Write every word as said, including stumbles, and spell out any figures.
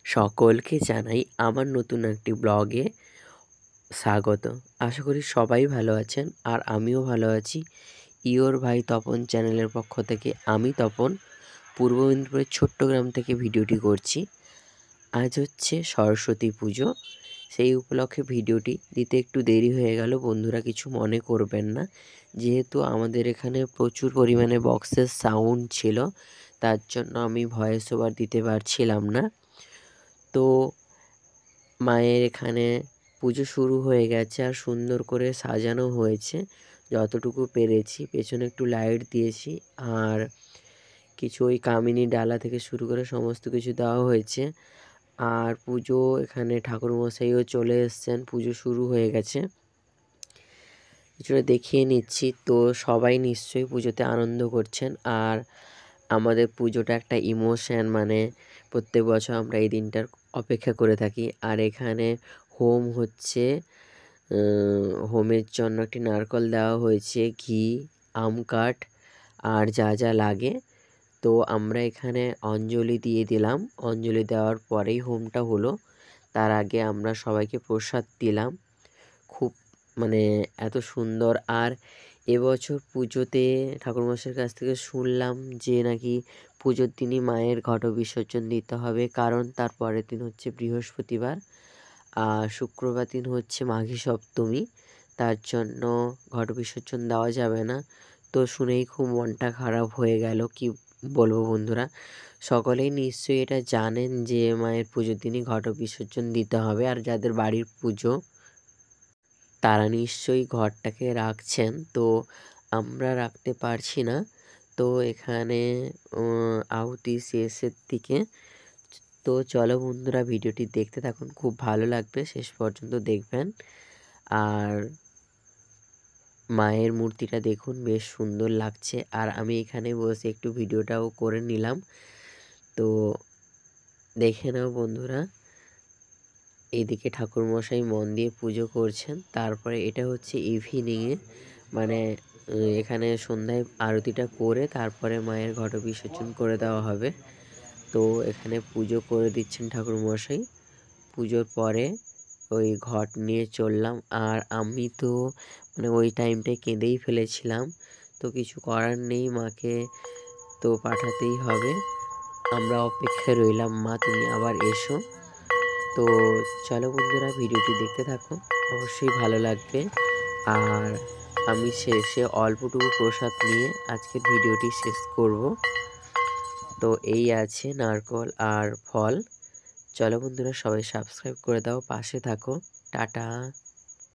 সকলকে জানাই আমার নতুন একটি ব্লগে স্বাগত। আশা করি সবাই ভালো আছেন আর আমিও ভালো আছি। ইওর ভাই তপন চ্যানেলের পক্ষ থেকে আমি তপন পূর্ব মেদিনীপুরের ছোট্ট গ্রাম থেকে ভিডিওটি করছি। আজ হচ্ছে সরস্বতী পুজো, সেই উপলক্ষে ভিডিওটি দিতে একটু দেরি হয়ে গেল, বন্ধুরা কিছু মনে করবেন না। যেহেতু আমাদের এখানে প্রচুর পরিমাণে বক্সের সাউন্ড ছিল, তার জন্য আমি ভয়েস ওভার দিতে পারছিলাম না। তো মায়ের এখানে পুজো শুরু হয়ে গেছে আর সুন্দর করে সাজানো হয়েছে যতটুকু পেরেছি। পেছনে একটু লাইট দিয়েছি আর কিছু ওই কামিনী ডালা থেকে শুরু করে সমস্ত কিছু দেওয়া হয়েছে। আর পুজো এখানে ঠাকুরমশাইও চলে এসছেন, পুজো শুরু হয়ে গেছে। কিছুটা দেখিয়ে নিচ্ছি। তো সবাই নিশ্চয়ই পুজোতে আনন্দ করছেন আর আমাদের পুজোটা একটা ইমোশন, মানে প্রত্যেক বছর আমরা এই দিনটার অপেক্ষা করে থাকি। আর এখানে হোম হচ্ছে, হোমের জন্য একটি নারকেল দেওয়া হয়েছে, ঘি, আম কাঠ আর যা যা লাগে। তো আমরা এখানে অঞ্জলি দিয়ে দিলাম। অঞ্জলি দেওয়ার পরেই হোমটা হলো। তার আগে আমরা সবাইকে প্রসাদ দিলাম। খুব মানে এত সুন্দর। আর এবছর পুজোতে ঠাকুরমশাইয়ের কাছ থেকে শুনলাম যে নাকি পুজোর দিনই মায়ের ঘট বিসর্জন দিতে হবে, কারণ তার পরের দিন হচ্ছে বৃহস্পতিবার আর শুক্রবার দিন হচ্ছে মাঘী সপ্তমী, তার জন্য ঘট বিসর্জন দেওয়া যাবে না। তো শুনেই খুব মনটা খারাপ হয়ে গেল, কি বলবো বন্ধুরা। সকলেই নিশ্চয়ই এটা জানেন যে মায়ের পুজোর দিনই ঘট বিসর্জন দিতে হবে, আর যাদের বাড়ির পুজো তারা নিশ্চয়ই ঘরটাকে রাখছেন। তো আমরা রাখতে পারছি না। তো এখানে আহুতি শেষের দিকে। তো চলো বন্ধুরা, ভিডিওটি দেখতে থাকুন, খুব ভালো লাগবে, শেষ পর্যন্ত দেখবেন। আর মায়ের মূর্তিটা দেখুন, বেশ সুন্দর লাগছে। আর আমি এখানে বসে একটু ভিডিওটাও করে নিলাম, তো দেখে নাও বন্ধুরা। এইদিকে ঠাকুরমশাই মন দিয়ে পুজো করছেন। তারপরে এটা হচ্ছে ইভিনিংয়ে, মানে এখানে সন্ধ্যায় আরতিটা করে তারপরে মায়ের ঘট বিসর্জন করে দেওয়া হবে। তো এখানে পুজো করে দিচ্ছেন ঠাকুরমশাই। পুজোর পরে ওই ঘট নিয়ে চললাম। আর আমি তো মানে ওই টাইমটায় কেঁদেই ফেলেছিলাম। তো কিছু করার নেই, মাকে তো পাঠাতেই হবে। আমরা অপেক্ষায় রইলাম, মা তুমি আবার এসো। তো চলো বন্ধুরা, ভিডিওটি দেখতে থাকো, অবশ্যই ভালো লাগবে। আর আমি শেষে অল্পটুকু প্রসাদ নিয়ে আজকের ভিডিওটি শেষ করব। তো এই আছে নারকেল আর ফল। চলো বন্ধুরা, সবাই সাবস্ক্রাইব করে দাও, পাশে থাকো। টাটা।